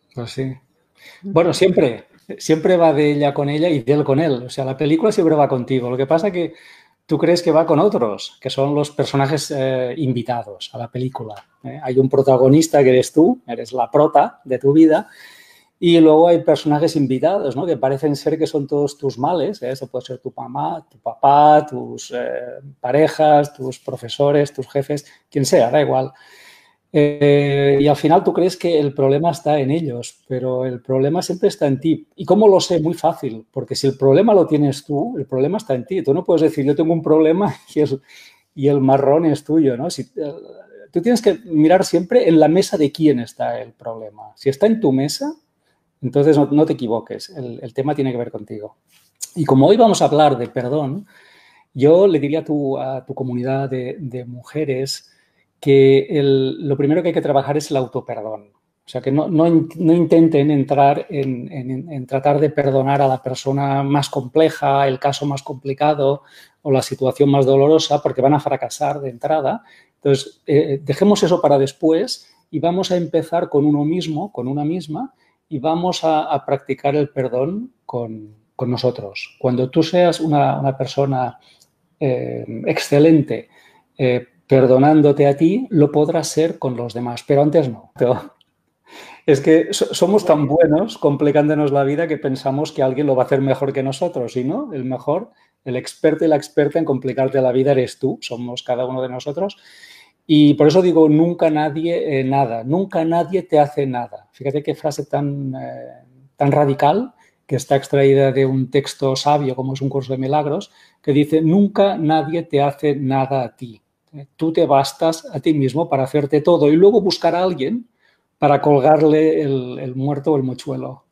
Pues sí. Bueno, siempre va de ella con ella y de él con él. O sea, la película siempre va contigo. Lo que pasa que tú crees que va con otros, que son los personajes invitados a la película. Hay un protagonista que eres tú, eres la prota de tu vida, y luego hay personajes invitados, ¿no? Que parecen ser que son todos tus males. Eso puede ser tu mamá, tu papá, tus parejas, tus profesores, tus jefes, quien sea, da igual. Y al final tú crees que el problema está en ellos, pero el problema siempre está en ti. ¿Y cómo lo sé? Muy fácil, porque si el problema lo tienes tú, el problema está en ti. Tú no puedes decir, yo tengo un problema y el marrón es tuyo, ¿no? Tú tienes que mirar siempre en la mesa de quién está el problema. Si está en tu mesa, entonces no te equivoques, el tema tiene que ver contigo. Y como hoy vamos a hablar de perdón, yo le diría a tu comunidad de mujeres que lo primero que hay que trabajar es el autoperdón. O sea, que no intenten entrar en tratar de perdonar a la persona más compleja, el caso más complicado o la situación más dolorosa, porque van a fracasar de entrada. Entonces, dejemos eso para después y vamos a empezar con uno mismo, con una misma, y vamos a practicar el perdón con nosotros. Cuando tú seas una persona excelente perdonándote a ti, lo podrás ser con los demás, pero antes no. Pero es que somos tan buenos complicándonos la vida que pensamos que alguien lo va a hacer mejor que nosotros, y no, el mejor, el experto y la experta en complicarte la vida eres tú, somos cada uno de nosotros. Y por eso digo, nunca nadie nada, nunca nadie te hace nada. Fíjate qué frase tan radical, que está extraída de un texto sabio como es Un curso de milagros, que dice, nunca nadie te hace nada a ti. Tú te bastas a ti mismo para hacerte todo y luego buscar a alguien para colgarle el muerto o el mochuelo.